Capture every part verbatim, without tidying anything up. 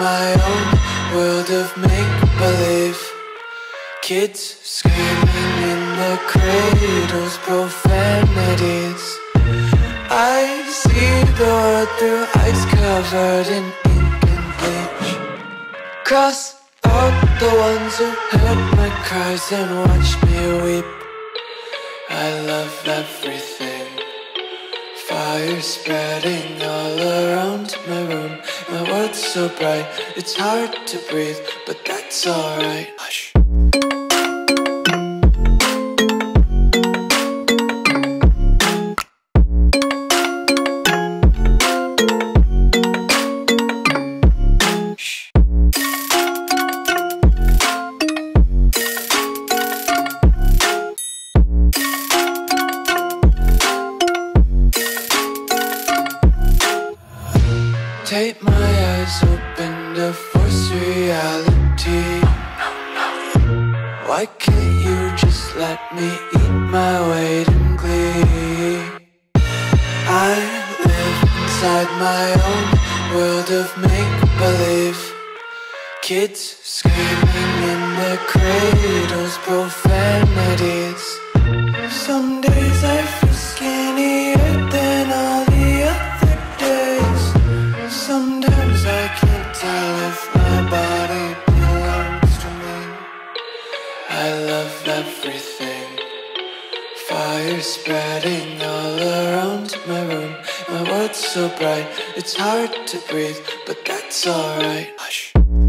my own world of make-believe. Kids screaming in the cradles, profanities. I see the world through ice covered in ink and bleach. Cross out the ones who heard my cries and watched me weep. I love everything. Fire spreading all around my room. My world's so bright, it's hard to breathe, but that's alright. Hush. Take my eyes open to force reality. Why can't you just let me eat my weight in glee? I live inside my own world of make-believe. Kids screaming in their cradles, profanities. Some days I feel skinnier than all the other days. Sometimes I can't tell if my body belongs to me. I love everything. Fire spreading all around my room. My world's so bright, it's hard to breathe, but that's alright. Hush.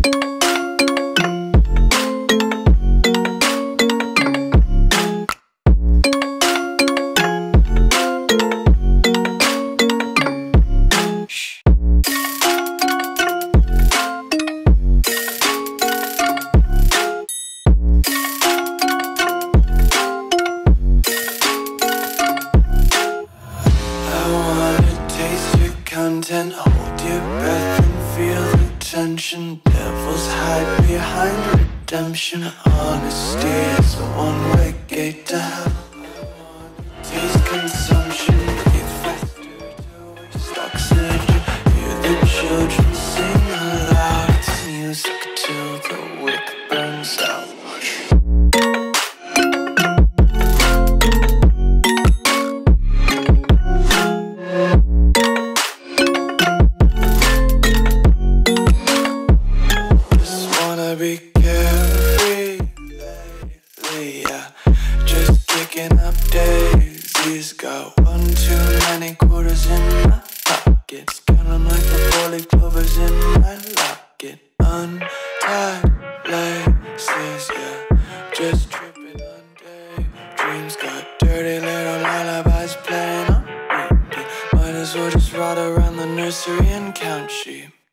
Content, hold your breath and feel the tension. Devils hide behind redemption. Honesty is a one-way gate to hell. Taste consumption, breathe faster to waste oxygen. Hear the children sing aloud. It's music till the wick burns out. Be carefree lately, yeah. Just kicking up daisies. Got one too many quarters in my pockets. Count 'em like the four-leaf clovers in my locket. Untied laces, yeah. Just tripping on day dreams. Got dirty little lullabies playing on repeat. Might as well just ride around the nursery and count sheep.